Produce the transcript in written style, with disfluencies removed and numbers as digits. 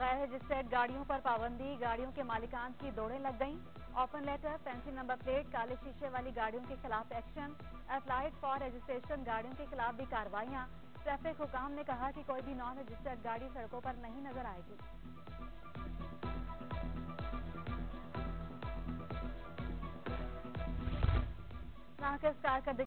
गैर रजिस्टर्ड गाड़ियों पर पाबंदी, गाड़ियों के मालिकान की दौड़ें लग गईं। Open letter, fancy number plate, काले शीशे वाली गाड़ियों के खिलाफ एक्शन, अप्लाइड फॉर रजिस्ट्रेशन गाड़ियों के खिलाफ भी कार्रवाइयां। ट्रैफिक हुकाम ने कहा कि कोई भी नॉन रजिस्टर्ड गाड़ी सड़कों पर नहीं नजर आएगी। नाकिस कारकर्दगी